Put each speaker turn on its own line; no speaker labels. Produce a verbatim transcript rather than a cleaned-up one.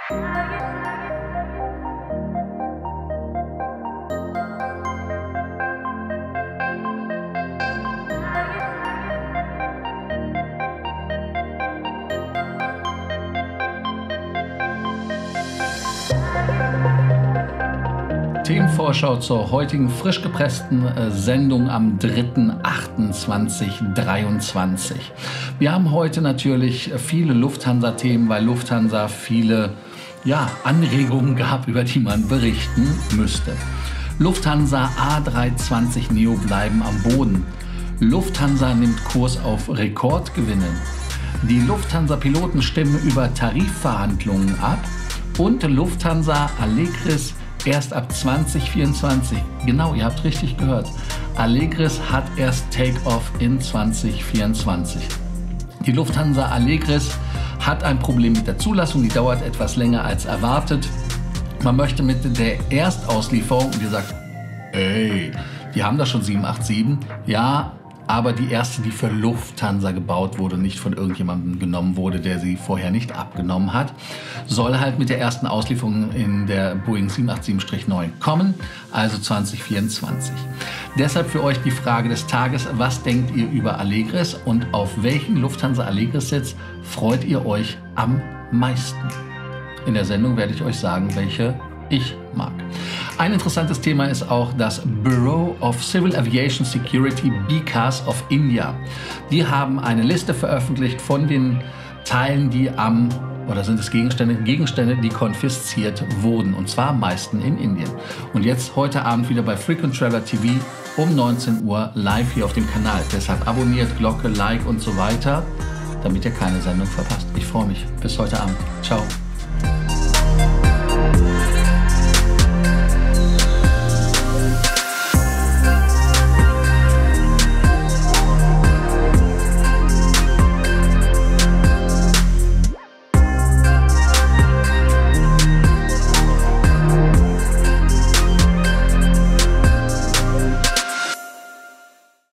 Themenvorschau zur heutigen frisch gepressten äh, Sendung am dritten achten zweitausenddreiundzwanzig. Wir haben heute natürlich viele Lufthansa-Themen, weil Lufthansa viele ja, Anregungen gab, über die man berichten müsste. Lufthansa A drei zwanzig Neo bleiben am Boden. Lufthansa nimmt Kurs auf Rekordgewinne. Die Lufthansa-Piloten stimmen über Tarifverhandlungen ab. Und Lufthansa Allegris erst ab zwanzig vierundzwanzig. Genau, ihr habt richtig gehört. Allegris hat erst Take-Off in zwanzig vierundzwanzig. Die Lufthansa Allegris hat ein Problem mit der Zulassung, die dauert etwas länger als erwartet. Man möchte mit der Erstauslieferung, und ihr sagt, ey, die haben da schon sieben acht sieben. Ja, aber die erste, die für Lufthansa gebaut wurde, nicht von irgendjemandem genommen wurde, der sie vorher nicht abgenommen hat, soll halt mit der ersten Auslieferung in der Boeing sieben acht sieben neun kommen, also zwanzig vierundzwanzig. Deshalb für euch die Frage des Tages, was denkt ihr über Allegris und auf welchen Lufthansa Allegris-Sitz freut ihr euch am meisten? In der Sendung werde ich euch sagen, welche ich mag. Ein interessantes Thema ist auch das Bureau of Civil Aviation Security, B C A S of India. Die haben eine Liste veröffentlicht von den Teilen, die am, oder sind es Gegenstände, Gegenstände, die konfisziert wurden, und zwar am meisten in Indien. Und jetzt heute Abend wieder bei Frequent Traveler T V um neunzehn Uhr live hier auf dem Kanal. Deshalb abonniert, Glocke, Like und so weiter, damit ihr keine Sendung verpasst. Ich freue mich. Bis heute Abend. Ciao.